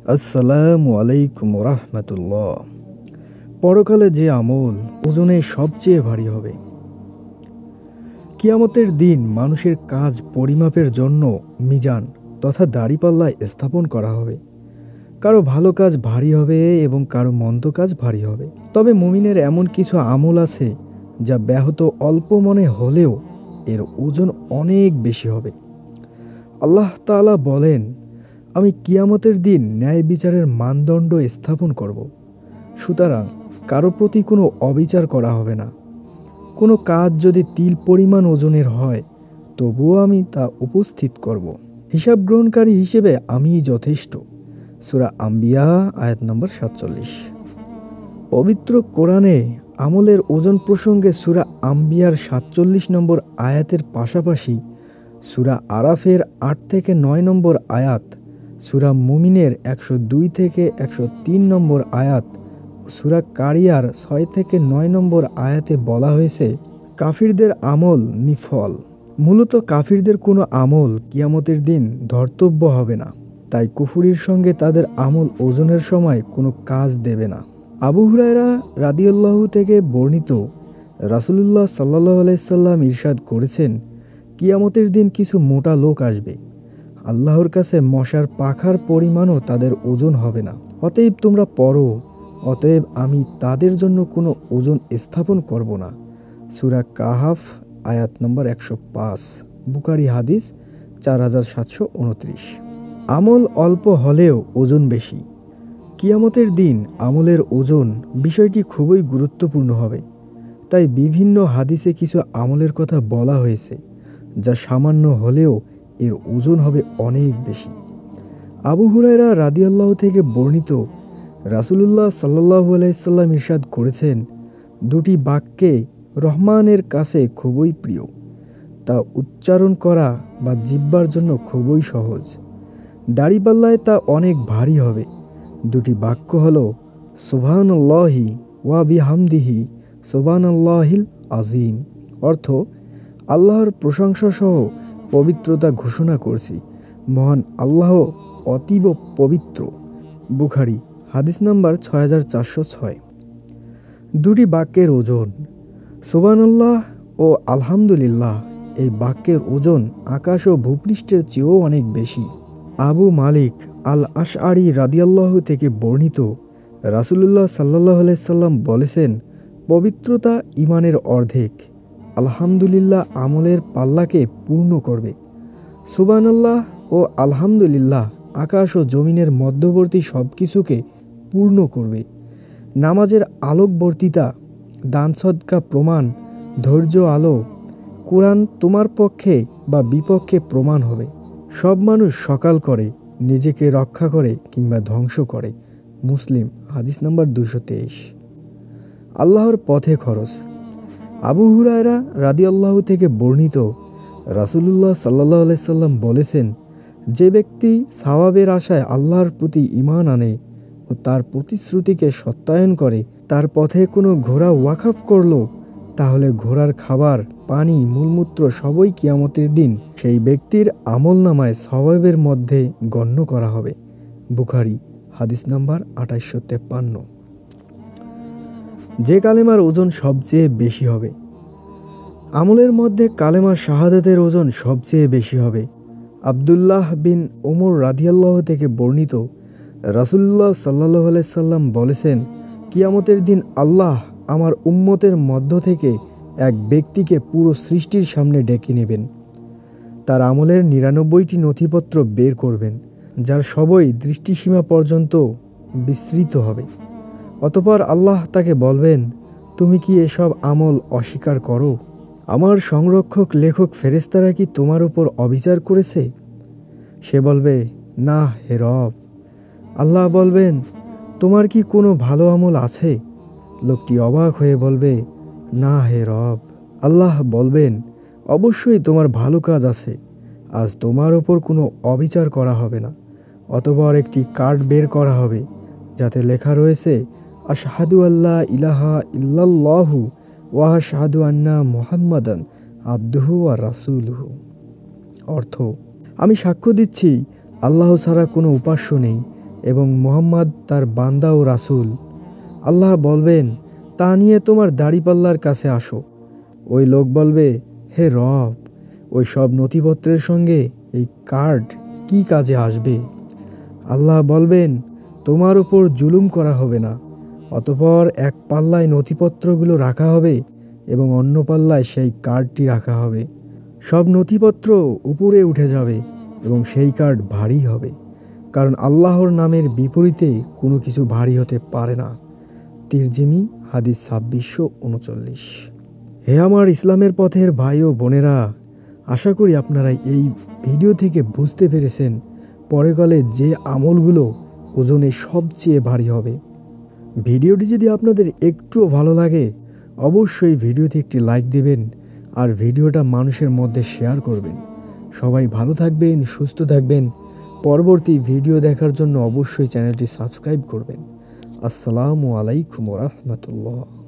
আসসালামু আলাইকুম রাহমাতুল্লাহ। পরকালে যে আমল ওজনে সবচেয়ে ভারী হবে। কিয়ামতের দিন মানুষের কাজ পরিমাপের জন্য মিজান তথা দাঁড়িপাল্লায় স্থাপন করা হবে। কারো ভালো কাজ ভারী হবে এবং কারো মন্দ কাজ ভারী হবে। তবে মুমিনের এমন কিছু আমল আছে যা ব্যাহত অল্প মনে হলেও এর ওজন অনেক বেশি হবে। আল্লাহ তাআলা বলেন, আমি কিয়ামতের দিন ন্যায় বিচারের মানদণ্ড স্থাপন করব। সুতরাং কারো প্রতি কোনো অবিচার করা হবে না। কোনো কাজ যদি তিল পরিমাণ ওজনের হয় তবুও আমি তা উপস্থিত করব। হিসাব গ্রহণকারী হিসেবে আমিই যথেষ্ট। সূরা আম্বিয়া আয়াত নম্বর ৪৭। পবিত্র কোরআনে আমলের ওজন প্রসঙ্গে সূরা আম্বিয়ার ৪৭ নম্বর আয়াতের পাশাপাশি সূরা আরাফের ৮ থেকে ৯ নম্বর আয়াত, সূরা মুমিনের ১০২ থেকে ১০৩ নম্বর আয়াত ও সূরা কারিয়ার ৬ থেকে ৯ নম্বর আয়াতে বলা হয়েছে কাফিরদের আমল নিফল। মূলত কাফিরদের কোনো আমল কিয়ামতের দিন ধর্তব্য হবে না। তাই কুফরির সঙ্গে তাদের আমল ওজনের সময় কোনো কাজ দেবে না। আবু হুরায়রা রাদিয়াল্লাহু থেকে বর্ণিত, রাসূলুল্লাহ সাল্লাল্লাহু আলাইহি সাল্লাম ইরশাদ করেছেন, কিয়ামতের দিন কিছু মোটা লোক আসবে, আল্লাহর কাছে মশার পাখার পরিমাণও তাদের ওজন হবে না। অতএব তোমরা পড়ো, অতএব আমি তাদের জন্য কোনো ওজন স্থাপন করব না। সূরা কাহাফ আয়াত নম্বর ১০৫, বুখারী হাদিস ৪৭২৯। আমল অল্প হলেও ওজন বেশি। কিয়ামতের দিন আমলের ওজন বিষয়টি খুবই গুরুত্বপূর্ণ হবে। তাই বিভিন্ন হাদিসে কিছু আমলের কথা বলা হয়েছে যা সামান্য হলেও এর ওজন হবে অনেক বেশি। আবু হুরায়রা রাদিয়াল্লাহু থেকে বর্ণিত, রাসূলুল্লাহ সাল্লাল্লাহু আলাইহি সাল্লাম ইরশাদ করেছেন, দুটি বাক্যে রহমানের কাছে খুবই প্রিয়, তা উচ্চারণ করা বা জিহ্বার জন্য খুবই সহজ। দাড়িপাল্লায় তা অনেক ভারী হবে। দুটি বাক্য হল সুবহানাল্লাহি ওয়া বিহামদিহি সুবহানাল্লাহিল আযীম, অর্থ আল্লাহর প্রশংসা সহ পবিত্রতা ঘোষণা করছি, মহান আল্লাহ অতীব পবিত্র। বুখারী হাদিস নাম্বার ৬৪০৬। দুটি বাক্যের ওজন। সুবহানাল্লাহ ও আলহামদুলিল্লাহ এই বাক্যের ওজন আকাশ ও ভূপৃষ্ঠের চেয়েও অনেক বেশি। আবু মালিক আল আশআরী রাদিয়াল্লাহু থেকে বর্ণিত, রাসূলুল্লাহ সাল্লাল্লাহু আলাইহি সাল্লাম বলেছেন, পবিত্রতা ঈমানের অর্ধেক, আলহামদুলিল্লাহ আমলের পাল্লাকে পূর্ণ করবে। সুবহানাল্লাহ ও আলহামদুলিল্লাহ আকাশ ও জমিনের মধ্যবর্তী সব কিছুকে পূর্ণ করবে। নামাজের আলোকবর্তিতা, দান সদকা প্রমাণ, ধৈর্য আলো, কোরআন তোমার পক্ষে বা বিপক্ষে প্রমাণ হবে। সব মানুষ সকাল করে, নিজেকে রক্ষা করে কিংবা ধ্বংস করে। মুসলিম হাদিস নাম্বার ২২৩। আল্লাহর পথে খরচ। আবু হুরায়রা রাদিয়াল্লাহু থেকে বর্ণিত, রাসূলুল্লাহ সাল্লাল্লাহু আলাইহি সাল্লাম বলেছেন, যে ব্যক্তি সাওয়াবের আশায় আল্লাহর প্রতি ঈমান আনে ও তার প্রতিশ্রুতিকে সত্যায়ন করে, তার পথে কোনো ঘোড়া ওয়াকফ করল, তাহলে ঘোড়ার খাবার, পানি, মূলমূত্র সবই কিয়ামতের দিন সেই ব্যক্তির আমলনামায় সওয়াবের মধ্যে গণ্য করা হবে। বুখারী হাদিস নাম্বার ২৮৫৩। যে কালেমার ওজন সবচেয়ে বেশি হবে। আমলের মধ্যে কালেমা শাহাদাতের ওজন সবচেয়ে বেশি হবে। আব্দুল্লাহ বিন ওমর রাদিয়াল্লাহু থেকে বর্ণিত, রাসূলুল্লাহ সাল্লাল্লাহু আলাইহি সাল্লাম বলেছেন, কিয়ামতের দিন আল্লাহ আমার উম্মতের মধ্য থেকে এক ব্যক্তিকে পুরো সৃষ্টির সামনে ডেকে নেবেন। তার আমলের ৯৯টি নথিপত্র বের করবেন, যার সবই দৃষ্টিসীমা পর্যন্ত বিস্তৃত হবে। অতঃপর আল্লাহ তাকে বলবেন, তুমি কি এসব আমল অস্বীকার করো? আমার সংরক্ষক লেখক ফেরেশতারা কি তোমার উপর অবিচার করেছে? সে বলবে, না হে রব। আল্লাহ বলবেন, তোমার কি কোনো ভালো আমল আছে? লোকটি অবাক হয়ে বলবে, না হে রব। আল্লাহ বলবেন, অবশ্যই তোমার ভালো কাজ আছে, আজ তোমার ওপর কোনো অবিচার করা হবে না। অতঃপর একটি কার্ড বের করা হবে, যাতে লেখা রয়েছে, আশহাদু আল্লা ইলাহা ইল্লাল্লাহু ওয়া আশহাদু আন্না মুহাম্মাদান আবদুহু ওয়া রাসূলুহু, অর্থ আমি সাক্ষ্য দিচ্ছি আল্লাহ ছাড়া কোনো উপাস্য নেই এবং মুহাম্মদ তার বান্দা ও রাসূল। আল্লাহ বলবেন, তা নিয়ে তোমার দাড়িপাল্লার কাছে আসো। ওই লোক বলবে, হে রব, ওই সব নথিপত্রের সঙ্গে এই কার্ড কি কাজে আসবে? আল্লাহ বলবেন, তোমার উপর জুলুম করা হবে না। অতঃপর এক পাল্লায় নথিপত্রগুলো রাখা হবে এবং অন্য পাল্লায় সেই কার্ডটি রাখা হবে। সব নথিপত্র উপরে উঠে যাবে এবং সেই কার্ড ভারী হবে, কারণ আল্লাহর নামের বিপরীতে কোনো কিছু ভারী হতে পারে না। তিরমিজি হাদিস 2639। হে আমার ইসলামের পথের ভাই ও বোনেরা, আশা করি আপনারা এই ভিডিও থেকে বুঝতে পেরেছেন পরকালে যে আমলগুলো ওজনে সবচেয়ে ভারী হবে। ভিডিওটি যদি আপনাদের একটুও ভালো লাগে অবশ্যই ভিডিওতে একটি লাইক দেবেন আর ভিডিওটা মানুষের মধ্যে শেয়ার করবেন। সবাই ভালো থাকবেন, সুস্থ থাকবেন। পরবর্তী ভিডিও দেখার জন্য অবশ্যই চ্যানেলটি সাবস্ক্রাইব করবেন। আসসালামু আলাইকুম ওয়া রাহমাতুল্লাহ।